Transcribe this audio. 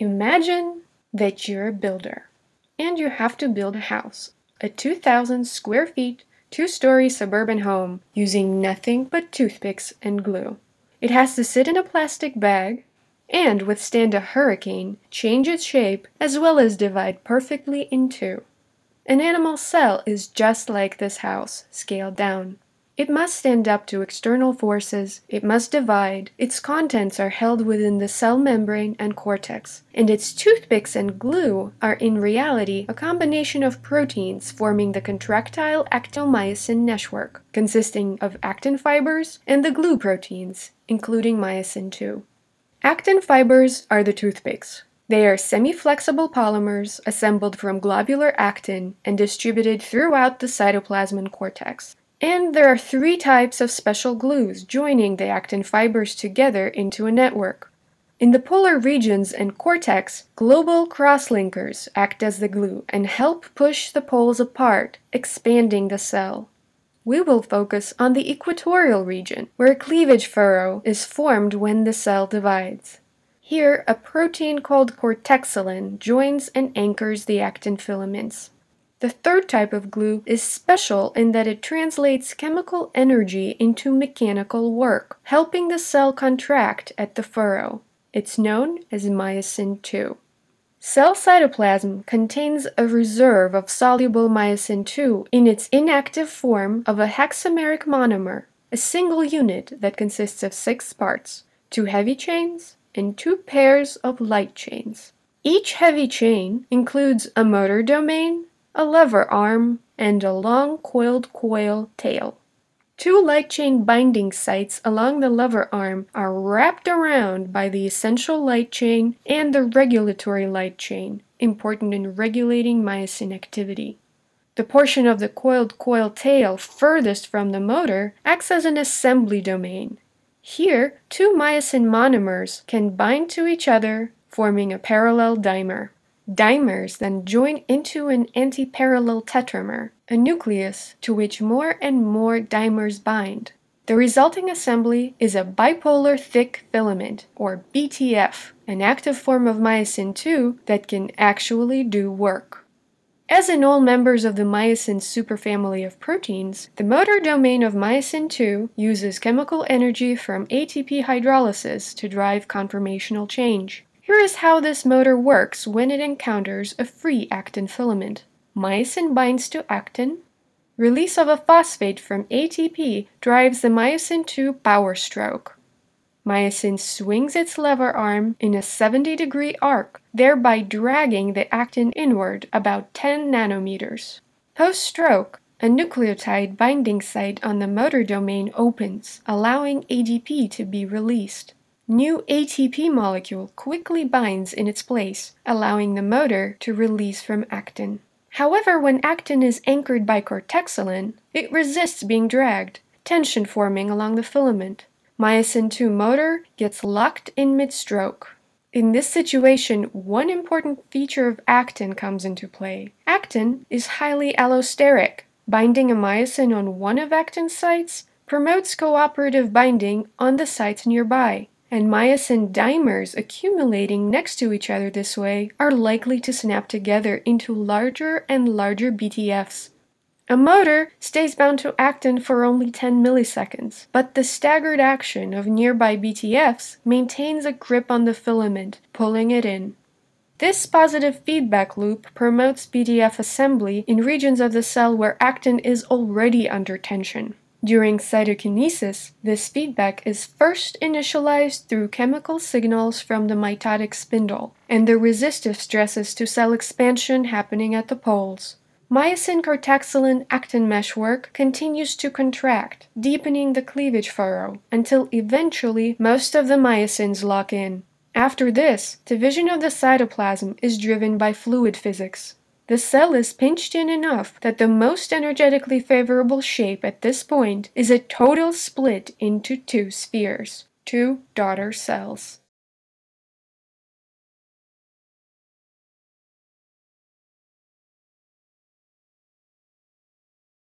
Imagine that you're a builder and you have to build a house, a 2,000 square feet, two-story suburban home using nothing but toothpicks and glue. It has to sit in a plastic bag and withstand a hurricane, change its shape, as well as divide perfectly in two. An animal cell is just like this house, scaled down. It must stand up to external forces, it must divide, its contents are held within the cell membrane and cortex, and its toothpicks and glue are in reality a combination of proteins forming the contractile actin-myosin network, consisting of actin fibers and the glue proteins, including myosin 2. Actin fibers are the toothpicks. They are semi-flexible polymers assembled from globular actin and distributed throughout the cytoplasm and cortex. And there are 3 types of special glues joining the actin fibers together into a network. In the polar regions and cortex, global crosslinkers act as the glue and help push the poles apart, expanding the cell. We will focus on the equatorial region, where a cleavage furrow is formed when the cell divides. Here, a protein called cortexylin joins and anchors the actin filaments. The 3rd type of glue is special in that it translates chemical energy into mechanical work, helping the cell contract at the furrow. It's known as myosin 2. Cell cytoplasm contains a reserve of soluble myosin 2 in its inactive form of a hexameric monomer, a single unit that consists of 6 parts, 2 heavy chains and 2 pairs of light chains. Each heavy chain includes a motor domain, a lever arm, and a long coiled coil tail. 2 light chain binding sites along the lever arm are wrapped around by the essential light chain and the regulatory light chain, important in regulating myosin activity. The portion of the coiled coil tail furthest from the motor acts as an assembly domain. Here, 2 myosin monomers can bind to each other, forming a parallel dimer. Dimers then join into an antiparallel tetramer, a nucleus to which more and more dimers bind. The resulting assembly is a bipolar thick filament, or BTF, an active form of myosin 2 that can actually do work. As in all members of the myosin superfamily of proteins, the motor domain of myosin 2 uses chemical energy from ATP hydrolysis to drive conformational change. Here is how this motor works when it encounters a free actin filament. Myosin binds to actin. Release of a phosphate from ATP drives the myosin 2 power stroke. Myosin swings its lever arm in a 70-degree arc, thereby dragging the actin inward about 10 nanometers. Post-stroke, a nucleotide binding site on the motor domain opens, allowing ADP to be released. New ATP molecule quickly binds in its place, allowing the motor to release from actin. However, when actin is anchored by cortexylin, it resists being dragged, tension forming along the filament. Myosin 2 motor gets locked in mid-stroke. In this situation, one important feature of actin comes into play. Actin is highly allosteric. Binding a myosin on one of actin's sites promotes cooperative binding on the sites nearby. And myosin dimers accumulating next to each other this way are likely to snap together into larger and larger BTFs. A motor stays bound to actin for only 10 milliseconds, but the staggered action of nearby BTFs maintains a grip on the filament, pulling it in. This positive feedback loop promotes BTF assembly in regions of the cell where actin is already under tension. During cytokinesis, this feedback is first initialized through chemical signals from the mitotic spindle and the resistive stresses to cell expansion happening at the poles. Myosin cortexylin actin meshwork continues to contract, deepening the cleavage furrow until eventually most of the myosins lock in. After this, division of the cytoplasm is driven by fluid physics. The cell is pinched in enough that the most energetically favorable shape at this point is a total split into 2 spheres, 2 daughter cells.